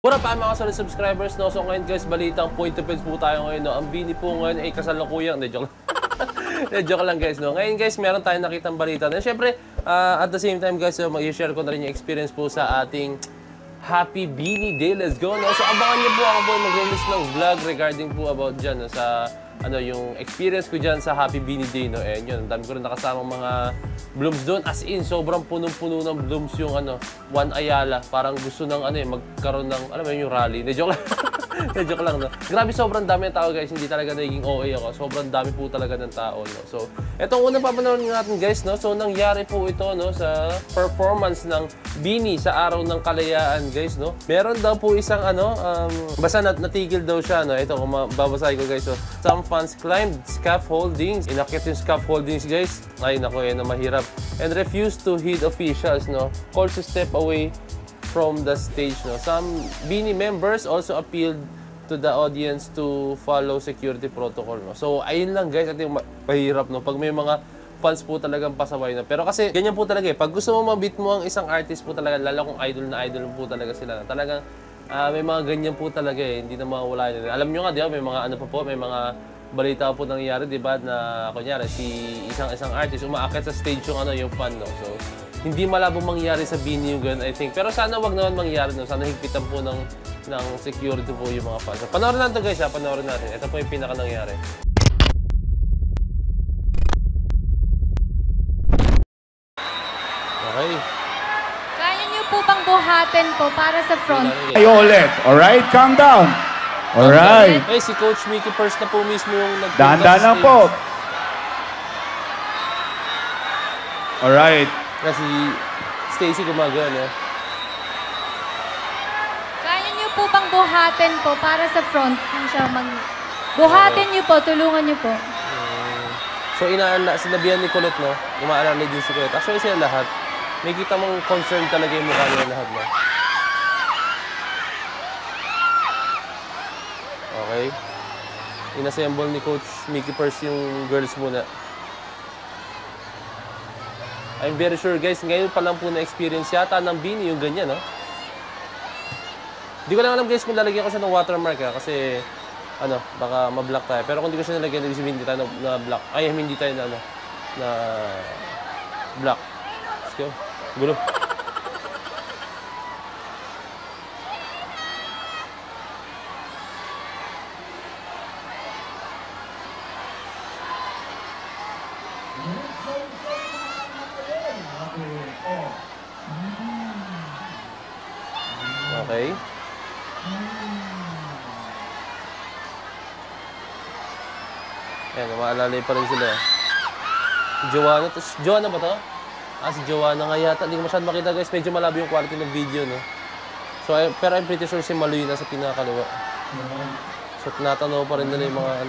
What up mga solid subscribers, no? So ngayon guys, balitang point of views po tayo ngayon, no? Ang Bini po ngayon ay kasalukuyang, hindi, joke lang. Joke lang guys, no? Ngayon guys, meron tayong nakitang balita. And syempre, at the same time guys, mag-share ko na rin yung experience po sa ating Happy Bini Day. Let's go, no? So abangan niyo po ako po mag-release ng vlog regarding po about dyan, no? Sa yung experience ko dyan sa Happy Bini Day, no? And yun, dami ko rin nakasamang mga blooms doon. As in, sobrang punong-puno ng blooms yung Juan Ayala. Parang gusto ng magkaroon ng, yung rally. Joke lang. Joke lang, no? Grabe, sobrang dami ng tao, guys. Hindi talaga naging OA ako. Sobrang dami po talaga ng tao, no? So, etong unang papanood natin, guys, no? So, nangyari po ito, no? Sa performance ng Bini sa Araw ng Kalayaan, guys, no? Meron daw po isang, basta natigil daw siya, no? Ito, kung babasahin ko, guys, so, some fans climbed scaffoldings. Inakit yung scaffoldings, guys. Ay, naku, na mahirap. And refused to heed officials, no? Calls to step away from the stage, no? Some Bini members also appealed to the audience to follow security protocol, no? So, ayun lang, guys, at yung mahirap, no? Pag may mga fans po talagang pasaway na. Pero kasi, ganyan po talaga eh. Pag gusto mo mabit mo ang isang artist po talaga, lalo kung idol na idol po talaga sila, talagang may mga ganyan po talaga eh. Hindi na mawawala yun. Alam nyo nga, di ba? May mga may mga balita po nangyayari, di ba? Na, kunyari, isang artist, umaakit sa stage yung fan, no? So, hindi malabong mangyari sa Bini yung ganun, I think. Pero sana wag naman mangyari, no? Sana higpitan po ng security po yung mga fans. So, panoorin natin, guys, ha? Panoorin natin. Ito po yung pinaka nangyari. Okay. Kaya niyo po bang buhatin po para sa front? Tayo ulit. Alright, calm down. Alright. Eh, si Coach Mickey first na po mismo yung Dahan-dahan lang po. Alright. Kasi Stacy gumagana. Kaya niyo po bang buhatin po para sa front? Buhatin niyo po, tulungan niyo po. So, sinabihan ni Colette, no? Umaalala din si Colette. Actually, sila lahat. May kita mong concern talaga yung mukha nila lahat, no? Okay. Inassemble ni Coach Mickey Purse yung girls muna. I'm very sure, guys, ngayon pa lang po na-experience yata ng Bini yung ganyan, no? Hindi ko lang alam, guys, kung lalagyan ko siya ng watermark, ha? Kasi, baka ma-block tayo. Pero kung hindi ko siya nalagyan, hindi tayo na-block. Ay, hindi tayo na block. Let's go. Gulo. Okay. Ayan, maalala pa rin sila. Joanna, Joanna ba to? Si Joanna nga yata. Hindi ko masyadong makita, guys. Medyo malabo yung quality ng video, no? So, pero I'm pretty sure si Maluy nasa pinakaliwa. So, tinatanaw pa rin nila yung mga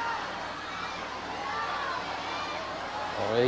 Okay.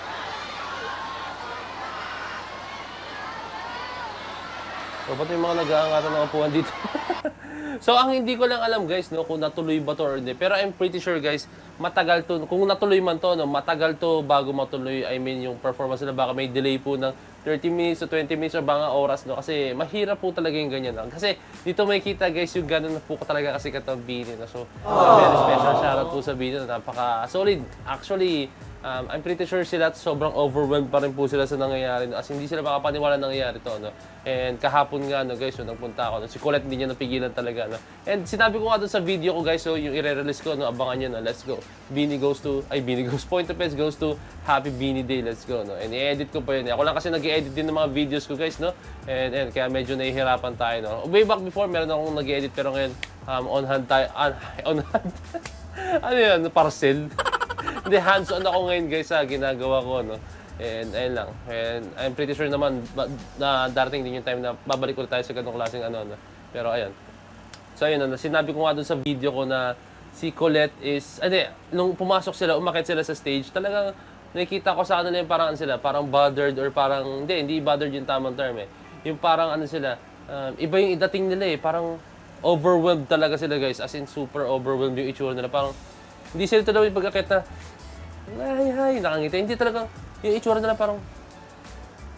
So, ba't yung mga nag-aangatan ng upuan dito? So, ang hindi ko lang alam, guys, no, kung natuloy ba to or hindi. Pero I'm pretty sure, guys, matagal to. Kung natuloy man to, no, matagal to bago matuloy. I mean, yung performance nila, baka may delay po ng 30 minutes to 20 minutes or baka oras, no? Kasi mahirap po talaga yung ganyan, no? Kasi dito may kita, guys, yung ganun na po talaga kasi katang Bini, no? So, very special shoutout po sa Bini, no? Napaka-solid. Actually, I'm pretty sure sila sobrang overwhelmed pa rin po sila sa nangyayari. As hindi sila makapaniwala na nangyayari to, no? And kahapon nga, no, guys, so nagpunta ako. No? Si Colette hindi niya napigilan talaga, no? And sinabi ko nga doon sa video ko, guys, so yung i-release ko, no, abangan niyo, no? Let's go. Bini goes, Point of Views goes to Happy Bini Day. Let's go, no? And i-edit ko pa yun. Ako lang kasi nag-i-edit din ng mga videos ko, guys, no? And kaya medyo nahihirapan tayo, no? Way back before, meron akong nag-i-edit, pero ngayon, on hand tayo, on hand. Ano yan? Parcel? Hindi, hands-on ako ngayon, guys, sa ginagawa ko, no? And ayun lang. And I'm pretty sure naman na darating din yung time na babalik ulit tayo sa ganung klaseng no? Pero ayun. So ayun, sinabi ko nga dun sa video ko na si Colette is, nung pumasok sila, umakit sila sa stage, talagang nakikita ko sa kanila yung parang sila, parang bothered or parang, hindi bothered yung tamang term eh. Yung parang sila, iba yung dating nila eh, parang overwhelmed talaga sila, guys. As in, super overwhelmed yung itsura nila. Parang, hindi sila talaga yung pagkakit na, nakangiti. Hindi talaga, yung itsura nila parang,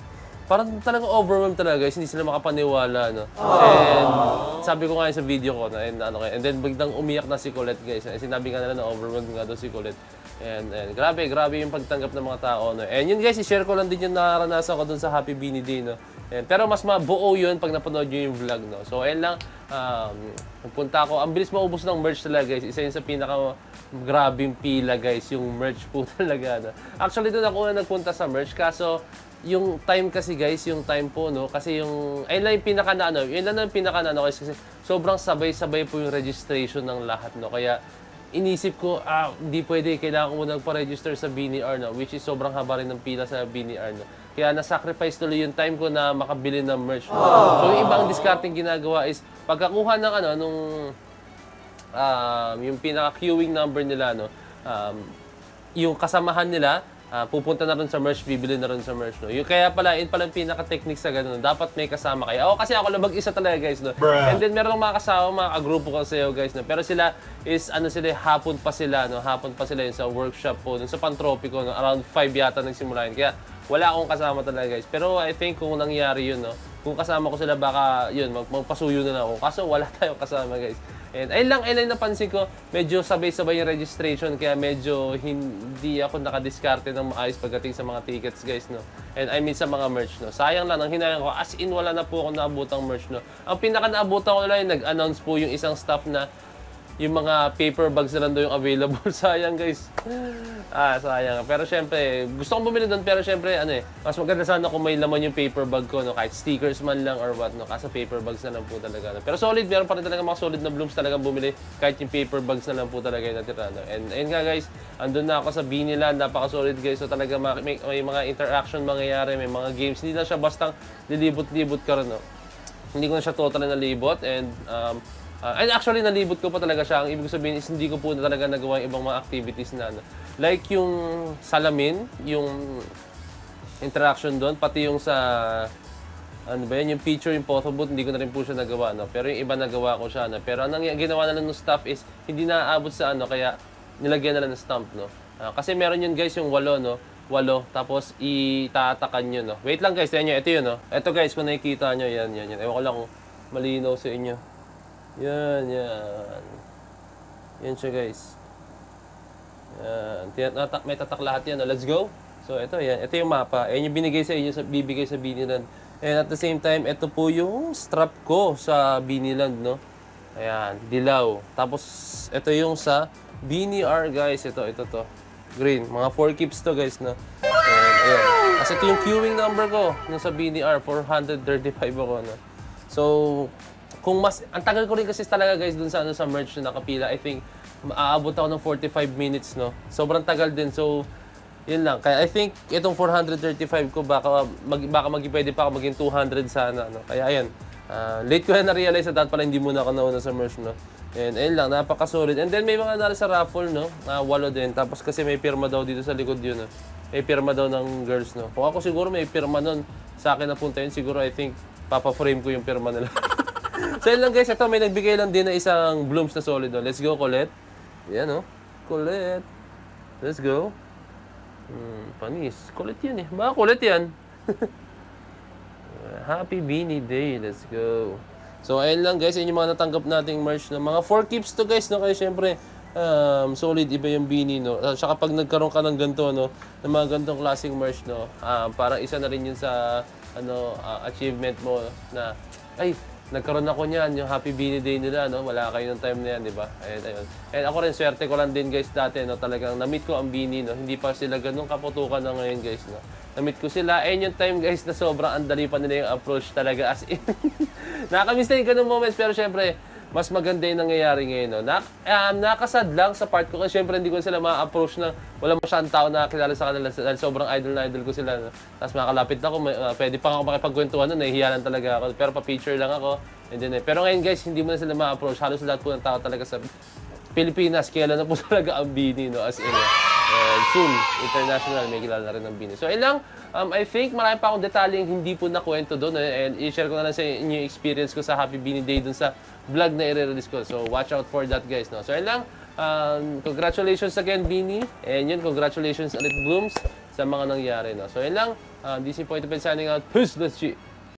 parang talagang overwhelmed talaga guys, hindi sila makapaniwala, no? And sabi ko nga yun sa video ko, no? And then biglang umiyak na si Colette guys. Sinabi nga nila na overwhelmed nga daw si Colette. And grabe yung pagtanggap ng mga tao, no? And yun guys, i-share ko lang din yung naranasan ko dun sa Happy Beanie Day, no? And, pero mas mabuo yun pag napanood nyo yung vlog, no? So ayun lang, nagpunta ako. Ang bilis maubos ng merch talaga guys. Isa yun sa grabing pila guys, yung merch po talaga, no? Actually doon ako na nagpunta sa merch, kaso yung time kasi guys, yung time po, no? Kasi ayun lang yung pinaka na ano kasi sobrang sabay-sabay po yung registration ng lahat, no? Kaya inisip ko, hindi pwede, kailangan ko muna nagpa-register sa BNR, no? Which is sobrang haba rin ng pila sa BNR, no? Kaya na-sacrifice tuloy yung time ko na makabili ng merch, no? So yung ibang discarding ginagawa is pagkakuha ng yung pinaka-queuing number nila, no? Yung kasamahan nila, pupunta na rin sa merch, bibili na rin sa merch, no? Yung kaya pala, yun pala yung pinaka-technique sa ganun, dapat may kasama kayo. Kasi ako lang mag-isa talaga, guys, no? And then meron mga kasama, mga kagrupo ko sa'yo, guys, no? Pero sila is, hapon pa sila, no? Hapon pa sila yun sa workshop po, dun sa Pantropiko, no? Around 5 yata nagsimula yun. Kaya wala akong kasama talaga, guys. Pero I think kung nangyari yun, no? Kung kasama ko sila, baka yun, magpasuyo na lang ako. Kaso wala tayong kasama, guys. And ayun lang napansin ko, medyo sabay-sabay yung registration, kaya medyo hindi ako nakadiskarte ng maayos pagdating sa mga tickets, guys, no? And I mean sa mga merch, no? Sayang lang, ang hinayang ko, as in wala na po ako naabutang merch, no? Ang pinaka-naabutan ko lang yung nag-announce po yung isang staff na yung mga paper bags na lang daw yung available. Sayang, guys. Sayang. Pero syempre, gusto kong bumili doon, pero syempre, mas maganda sana kung may laman yung paper bag ko, no? Kahit stickers man lang or what, no? Kasi paper bags na lang po talaga, no? Pero solid, meron pa rin talaga mga solid na blooms talagang bumili, kahit yung paper bags na lang po talaga yung natira, no? And ayun nga, guys, andun na ako sa Beanieland, napaka-solid, guys. So talaga may mga interaction mangyayari, may mga games. Hindi na siya bastang lilibot-libot ka rin, no? Hindi ko na siya totally nalibot, and actually, nalibot ko pa talaga siya. Ang ibig sabihin is hindi ko po talaga nagawa yung ibang mga activities na like yung salamin, yung interaction doon, pati yung sa yung picture, yung photo booth, hindi ko na rin po siya nagawa, no? Pero yung iba nagawa ko siya, no? Pero ang ginawa na lang ng staff is hindi na aabot sa kaya nilagyan na lang ng stamp, no? Kasi meron yun, guys, yung 8, no? 8, tapos itatakan nyo, no? Wait lang, guys, tignan nyo, ito yun, no? Ito, guys, kung nakikita nyo, yan. Ewan ko lang kung malinaw sa inyo. Yan. Yan siya, guys. Yan. May tatak lahat yan. Let's go. So, ito, yan. Ito yung mapa. Ayan yung binigay sa inyo, bibigay sa Beanieland. And at the same time, ito po yung strap ko sa Beanieland, no? Ayan, dilaw. Tapos, ito yung sa BNR, guys. Ito to. Green. Mga 4 keeps to, guys, no? Ayan. Kasi ito yung queuing number ko nung sa BNR. 435 ako, no? So, ang tagal ko rin kasi talaga, guys, dun sa merch na nakapila. I think aabot ako ng 45 minutes, no? Sobrang tagal din. So, yun lang. Kaya I think itong 435 ko baka pwede pa ako maging 200 sana, no? Kaya ayan. Late ko na na-realize at pala hindi muna ako nauna sa merch, no? And ayun lang, napaka-solid. And then may mga nari sa raffle, no? 8 din. Tapos kasi may pirma daw dito sa likod yun, no? May pirma daw ng girls, no? Kung ako siguro may pirma nun, sa akin napunta yun, siguro I think papa-frame ko yung pirma nila. So yun lang, guys, ito may nagbigay lang din na isang blooms na solid, no? Let's go, Colette. Yan, no? Colette. Let's go. Panis. Colette yan, eh. Baka Colette yan. Happy Beanie Day. Let's go. So ayun lang, guys, yun yung mga natanggap nating merch, no? Mga 4 keeps to, guys, no? Kaya syempre solid, iba yung beanie, no? Saka pag nagkaroon ka ng ganito, no? Ng mga ganitong klaseng merch, no? Parang isa na rin yun sa achievement mo na nagkaroon ako niyan, yung Happy Beanie Day nila, no? Wala kayo ng time na yan, di ba? Ayun. And ako rin, swerte ko lang din, guys, dati, no? Talagang na-meet ko ang Beanie, no? Hindi pa sila ganun kaputukan na ngayon, guys, no? Na-meet ko sila. Ayun yung time, guys, na sobrang andali pa nila yung approach talaga, as in. Nakakamiss na yung ganung moments, pero syempre, mas maganda yung nangyayari ngayon, no? Nakasad lang sa part ko, kasi syempre hindi ko sila ma-approach na wala masyadong tao na kilala sa kanila dahil sobrang idol na idol ko sila, no? Tapos makakalapit ako, pwede pa ako makipagkwentuhan nun, nahihiya lang talaga ako. Pero pa-picture lang ako. And then, pero ngayon, guys, hindi mo na sila ma-approach. Halos lahat po ng tao talaga sa Pilipinas, kilala na po talaga ang Beanie, no? As in, soon, international, may kilala na rin ang Beanie. So, lang, I think marami pa akong detalyeng hindi po nakwento doon, and i-share ko na lang sa inyo yung experience ko sa Happy Beanie Day doon sa vlog na i-release ko. So, watch out for that, guys, no? So, lang, congratulations again, Beanie. And yun, congratulations ulit, Blooms, sa mga nangyari, no? So, lang, This is Point of Pen signing out. Peace, let's see.